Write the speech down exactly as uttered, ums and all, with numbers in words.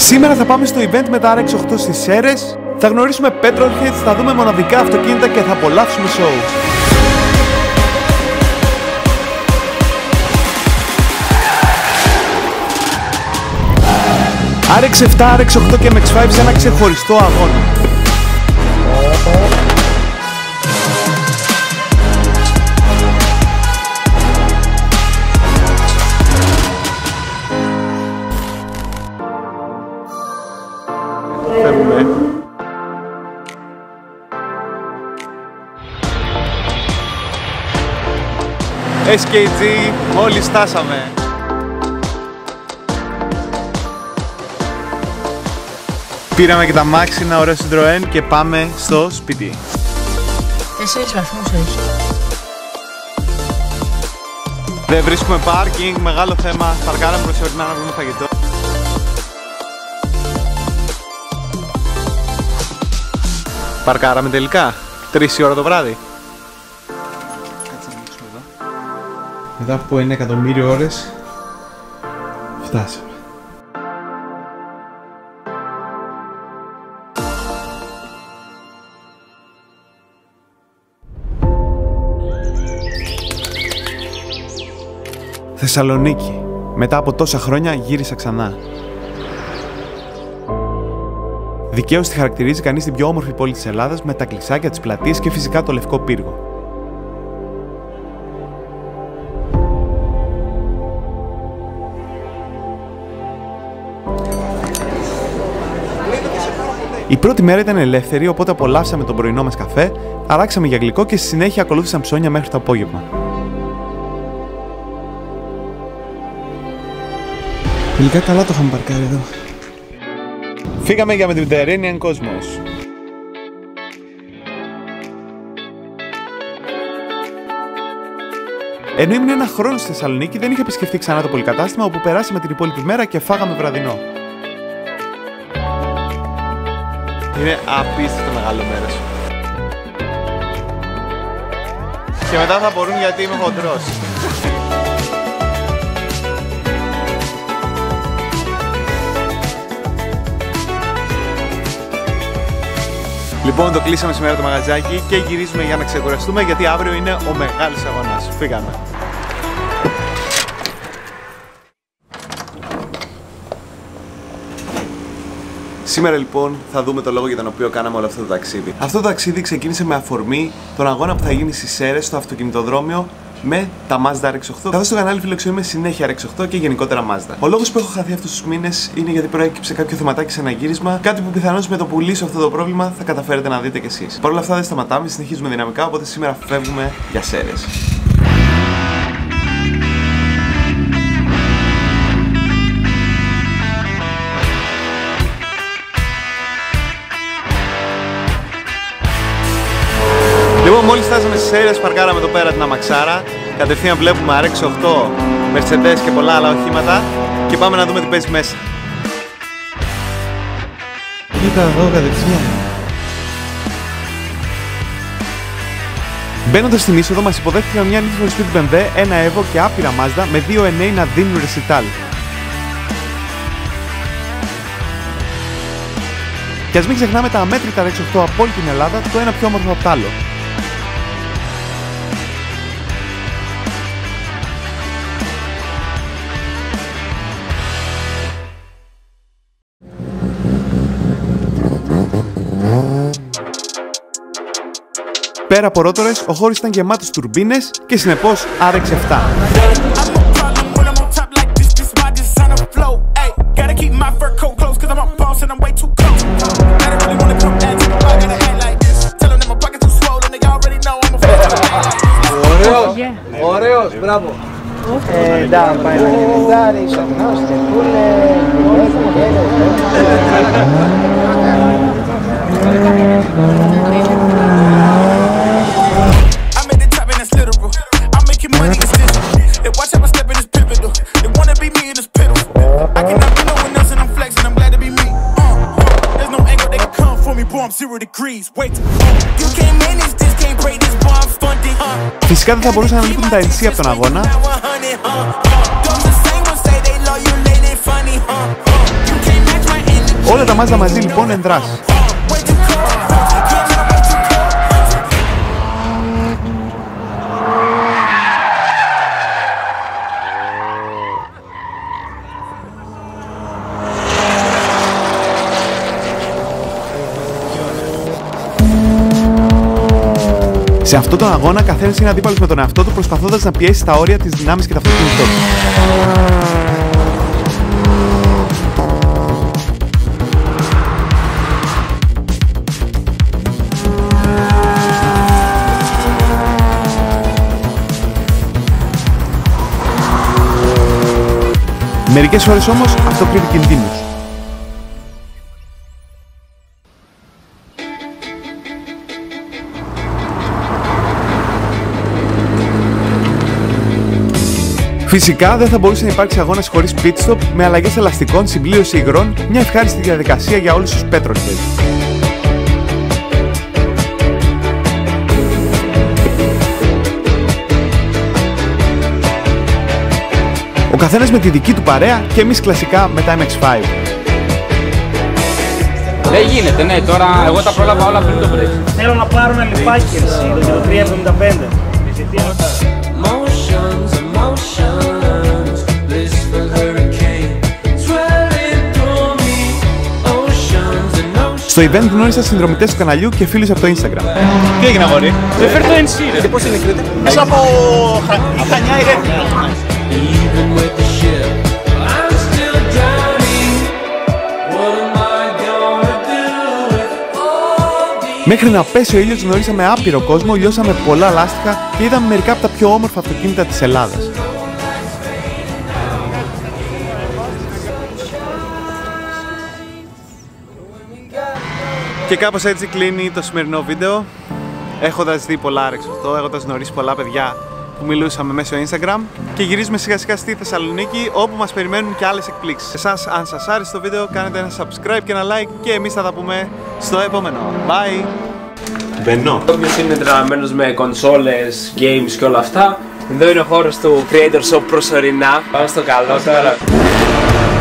Σήμερα θα πάμε στο event με τα αρ εξ οκτώ στις Σέρρες, θα γνωρίσουμε petrolheads, θα δούμε μοναδικά αυτοκίνητα και θα απολαύσουμε show. αρ εξ επτά, αρ εξ οκτώ και εμ εξ πέντε σε ένα ξεχωριστό αγώνα. Φεύγουμε. ες κέι τζι, μόλις στάσαμε. Πήραμε και τα μάξι, ένα ωραίο Citroën και πάμε στο σπίτι. Τέσσερις βαθμούς έχει. Δεν βρίσκουμε πάρκινγκ, μεγάλο θέμα. Παρκάραμε προσωρινά να βρούμε φαγητό. Παρκάραμε τελικά, τρεις η ώρα το βράδυ. Κάτσε να ανοίξουμε εδώ. Μετά από ένα εκατομμύριο ώρες φτάσαμε. Θεσσαλονίκη. Μετά από τόσα χρόνια γύρισα ξανά. Δικαίως τη χαρακτηρίζει κανείς την πιο όμορφη πόλη της Ελλάδας με τα κλεισάκια, τις πλατείες και φυσικά το Λευκό Πύργο. Η πρώτη μέρα ήταν ελεύθερη, οπότε απολαύσαμε τον πρωινό μας καφέ, αράξαμε για γλυκό και στη συνέχεια ακολούθησαν ψώνια μέχρι το απόγευμα. Τελικά καλά το είχαμε παρκάρει εδώ. Φύγαμε για Mediterranean Cosmos. Ενώ ήμουν ένα χρόνο στη Θεσσαλονίκη, δεν είχα επισκεφτεί ξανά το πολυκατάστημα, όπου περάσαμε την υπόλοιπη μέρα και φάγαμε βραδινό. Είναι απίστευτο μεγάλο μέρος. Και μετά θα μπορούν γιατί είμαι χοντρός. Λοιπόν, το κλείσαμε σήμερα το μαγαζάκι και γυρίζουμε για να ξεκουραστούμε γιατί αύριο είναι ο μεγάλος αγώνας. Φύγαμε. Σήμερα λοιπόν θα δούμε το λόγο για τον οποίο κάναμε όλο αυτό το ταξίδι. Αυτό το ταξίδι ξεκίνησε με αφορμή τον αγώνα που θα γίνει στις Σέρρες στο αυτοκινητοδρόμιο με τα Mazda αρ εξ οκτώ. Καθώς στο κανάλι φιλοξενούμε συνέχεια αρ εξ οκτώ και γενικότερα Mazda. Ο λόγος που έχω χαθεί αυτούς τους μήνες είναι γιατί προέκυψε κάποιο θεματάκι σε ένα γύρισμα, κάτι που πιθανώς με το που λύσω αυτό το πρόβλημα θα καταφέρετε να δείτε κι εσείς. Παρ' όλα αυτά δεν σταματάμε, συνεχίζουμε δυναμικά, οπότε σήμερα φεύγουμε για Σέρρες. Λοιπόν, μόλις φτάσαμε στις Σέρρες, παρκάραμε εδώ πέρα την αμαξάρα. Κατευθείαν βλέπουμε αρ εξ οκτώ, Mercedes και πολλά άλλα οχήματα. Και πάμε να δούμε τι παίζει μέσα. Κοίτα εδώ κατευθείαν. Μπαίνοντας στην είσοδο, μας υποδέχτηκαν μια Need for Speed μπι εμ ντάμπλιου, ένα Evo και άπειρα Mazda με δύο εν έι να δίνουν ρεσιτάλ. Και ας μην ξεχνάμε τα αμέτρητα αρ εξ οκτώ από όλη την Ελλάδα, το ένα πιο όμορφο από το άλλο. Πέρα από ρότορες, ο χώρος ήταν γεμάτος τουρμπίνες και συνεπώς αρ εξ επτά. Ωραίος, μπράβο. Ε, da, πάει να γεννητάρει, σαγνώστε, πούλε, Φυσικά δεν θα μπορούσαν να λείπουν τα εν σι από τον αγώνα. Όλα τα Mazda μαζί λοιπόν εν δράση. Σε αυτόν τον αγώνα, καθένας είναι αντίπαλος με τον εαυτό του, προσπαθώντας να πιέσει τα όρια της δυνάμεις και του αυτοκίνητός του. Μερικές φορές όμως αυτό κρύβει κινδύνους. Φυσικά δεν θα μπορούσε να υπάρξει αγώνας χωρίς pit stop, με αλλαγές ελαστικών, συμπλήρωση υγρών, μια ευχάριστη διαδικασία για όλους τους petrolheads. Ο καθένας με τη δική του παρέα και εμείς κλασικά με τα εμ εξ πέντε. Δεν γίνεται, ναι, τώρα εγώ τα πρόλαβα όλα πριν το break. Θέλω να πάρω ένα λιπάκι εσύ, το τρία εβδομήντα πέντε. Στο event γνώρισα συνδρομητές του καναλιού και φίλους από το Instagram. Τι έγινε αγόρι? Δεν φέρει το εν σι ρε. Και πώς είναι η Κρήτη? Μέσα από η Χανιά η Ρέτη. Μέχρι να πέσει ο ήλιος γνωρίσαμε άπειρο κόσμο, λιώσαμε πολλά λάστιχα και είδαμε μερικά από τα πιο όμορφα αυτοκίνητα της Ελλάδας. Και κάπως έτσι κλείνει το σημερινό βίντεο, έχοντας δει πολλά άρεξ οκτώ, έχοντας γνωρίσει πολλά παιδιά που μιλούσαμε μέσω Instagram, και γυρίζουμε σιγά σιγά στη Θεσσαλονίκη, όπου μας περιμένουν και άλλες εκπλήξεις. Εσάς, αν σας άρεσε το βίντεο, κάνετε ένα subscribe και ένα like και εμείς θα τα πούμε στο επόμενο. Bye! Μπαινώ. Όποιος είναι τρελαμένος με κονσόλες, games και όλα αυτά, εδώ είναι ο χώρος του Creator Shop προσωρινά. Πάμε στο καλό τώρα.